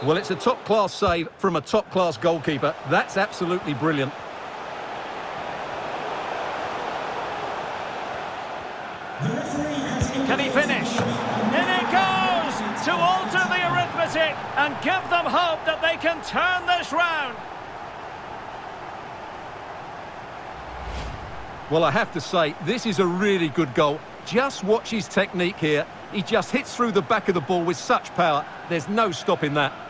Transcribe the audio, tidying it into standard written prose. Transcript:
Well, it's a top-class save from a top-class goalkeeper. That's absolutely brilliant. Can he finish? In it goes! To alter the arithmetic and give them hope that they can turn this round. Well, I have to say, this is a really good goal. Just watch his technique here. He just hits through the back of the ball with such power. There's no stopping that.